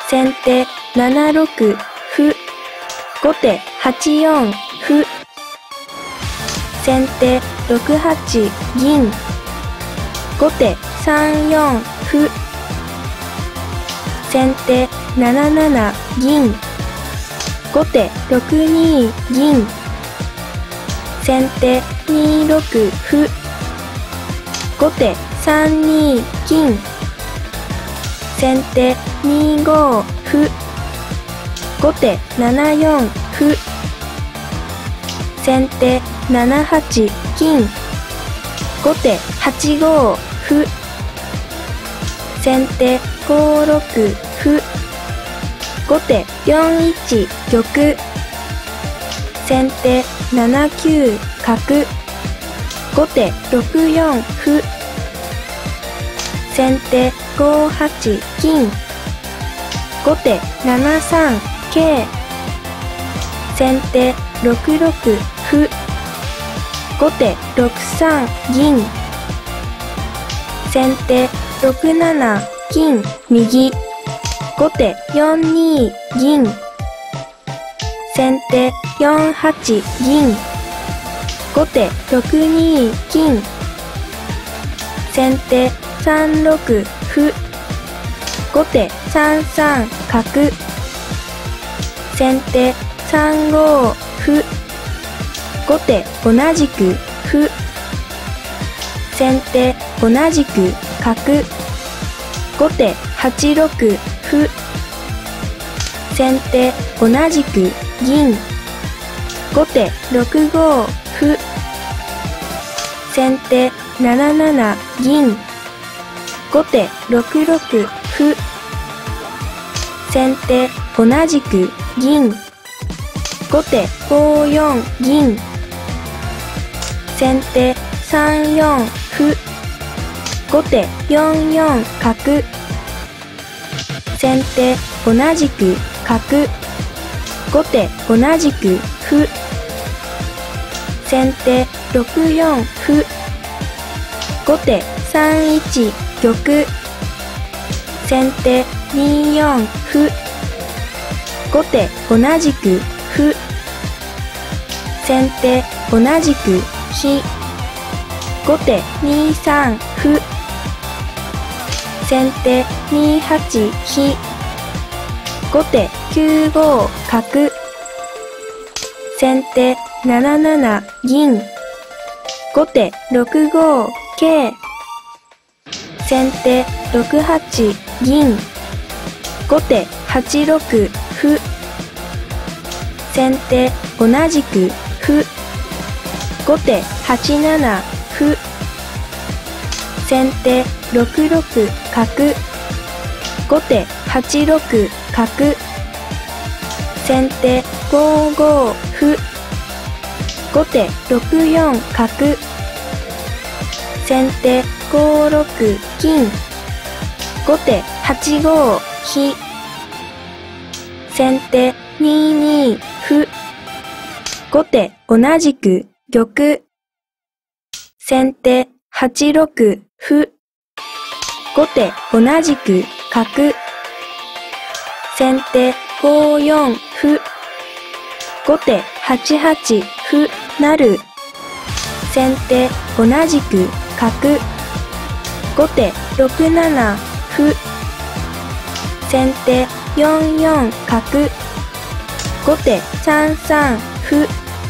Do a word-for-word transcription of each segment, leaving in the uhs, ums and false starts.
先手ななろく歩。後手はちよん歩。先手ろくはち銀。後手さんよん歩。先手なななな銀。後手ろくに銀。先手にろく歩。後手さんに金。先手にご歩。後手ななよん歩。先手ななはち金。後手はちご歩。先手ごろく歩。後手よんいち玉。先手ななきゅう角。後手ろくよん歩。先手ごはち金。後手ななさん桂。先手ろくろく歩。後手ろくさん銀。先手ろくなな金右。後手よんに銀。先手よんはち銀。後手ろくに金。先手さんろく歩。後手さんさん角。先手さんご歩。後手同じく歩。先手同じく角。後手はちろく歩。先手同じく銀。後手ろくご歩。先手なななな銀。後手ろくろく歩。先手同じく銀。後手ごよん銀。先手さんよん歩。後手よんよん角。先手同じく角。後手同じく歩。先手ろくよん歩。後手さんいち玉。先手によん歩。後手同じく歩。先手同じく飛。後手にさん歩。先手にはち飛。後手きゅうご角。先手なななな銀。後手ろくご桂。先手ろくはち銀。後手はちろく歩。先手同じく歩。後手はちなな歩。先手ろくろく角。後手はちろく角。先手ごご歩。後手ろくよん角。先手ごろく金。後手はちご飛。先手にに歩。後手同じく玉。先手はちろく歩。後手同じく角。先手ごよん歩。後手はちはち歩成。先手同じく角。後手ろくなな歩。先手よんよん角。後手さんさん歩。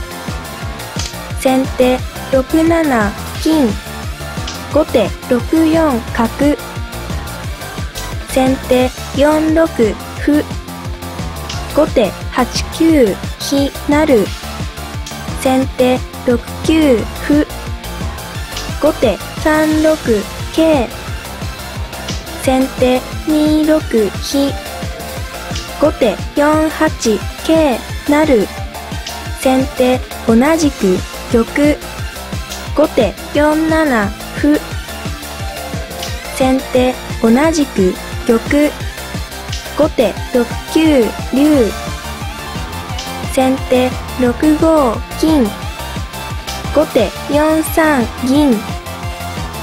先手ろくなな金。後手ろくよん角。先手よんろく歩。後手はちきゅう飛成。先手ろくきゅう歩。後手さんろく桂。先手にろく飛。後手よんはち桂成。先手同じく玉。後手よんなな歩。先手同じく玉。後手ろくきゅう竜。先手ろくご金。後手よんさん銀。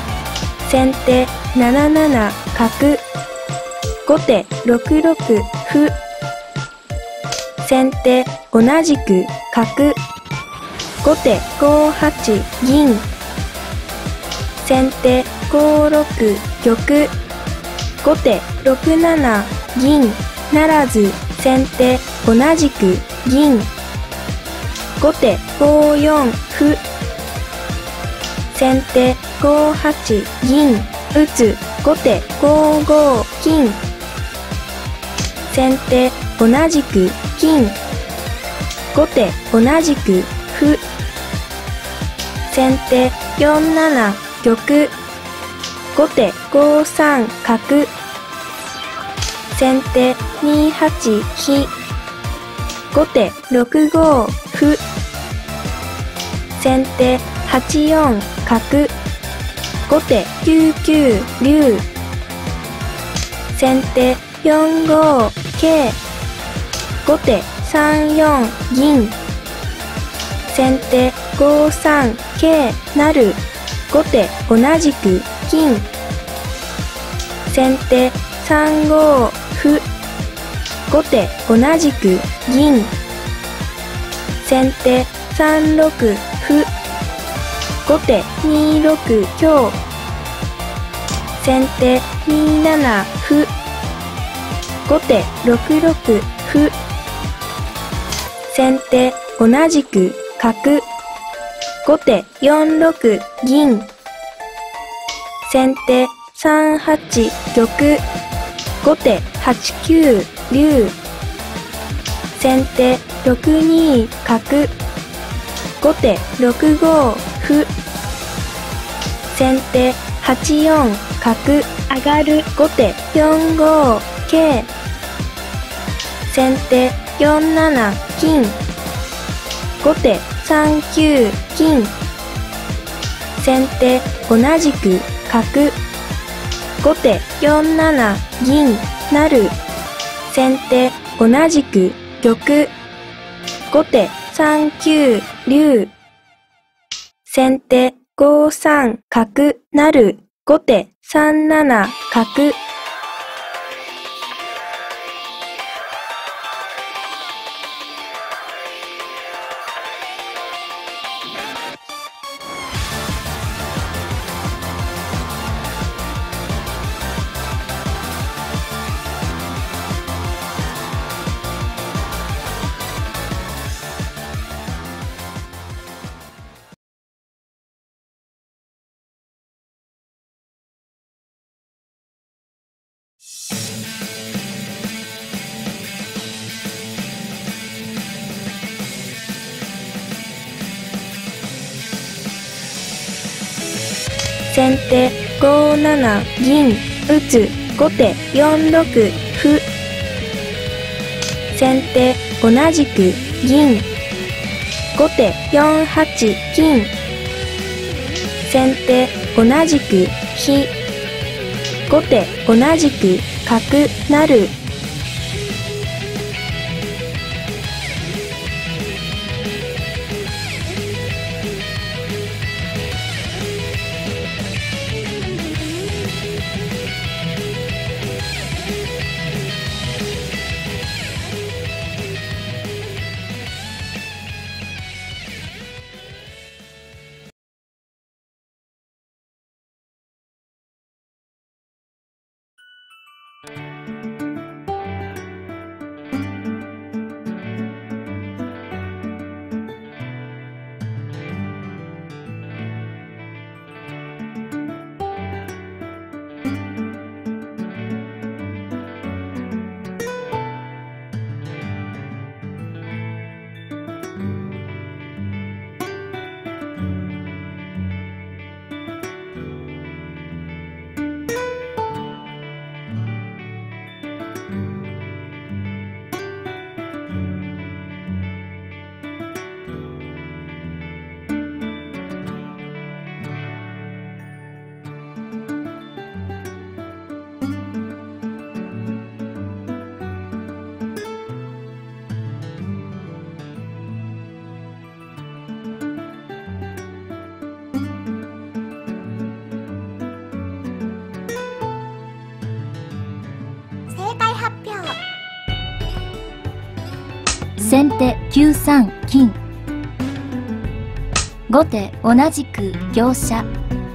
先手なななな角。後手ろくろく歩。先手同じく角。後手ごはち銀。先手ごろく玉。後手ろくなな銀ならず。先手同じく銀。後手ごよん歩。先手ごはち銀打つ。後手ごご金。先手同じく金。後手同じく歩。先手よんなな玉。後手ごさん角。先手にはち飛。後手ろくご歩。先手はちよん角。後手きゅうきゅう竜。先手よんご桂。後手さんよん銀。先手ごさん桂成。後手同じく金。先手さんご歩。後手同じく銀。先手さんろく歩。後手にろく香。先手になな歩。後手ろくろく歩。先手同じく角。後手よんろく銀。先手さんはち玉。後手はちきゅう竜。先手ろくに角。後手ろくご歩。先手はちよん角上がる。後手よんご桂。先手よんなな金。後手さんきゅう金。先手同じく角。後手よんなな銀成。先手同じく玉。後手さんきゅう竜。先手ごさん角成。後手さんなな角。先手ごなな銀打つ。後手よんろく歩。先手同じく銀。後手よんはち金。先手同じく飛。後手同じく角成。 先手きゅうさん金。後手同じく香車。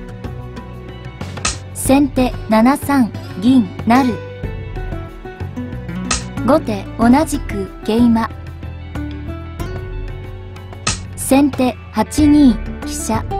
先手ななさん銀成。後手同じく桂馬。先手はちに飛車。